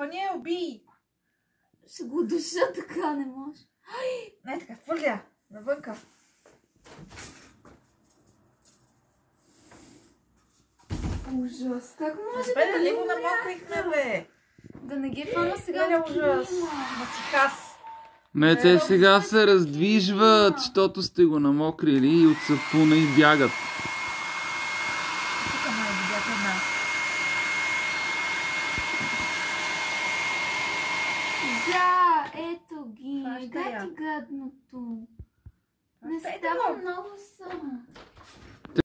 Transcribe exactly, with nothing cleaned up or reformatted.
хвани я, убий! Ще го душа така, не може. Не, така, фърля, навънка. Ужас, как може Бе, да дали не го умря? намокрихме, бе? Да не ги фана сега Бе, от ужас. килима. Масихас. Не, те сега се раздвижват, защото сте го намокрили и от сапуна и бягат. Тук май видях една. Да, ето ги. Хващай Да я. ти гадното. Не Хващайте става го. много само.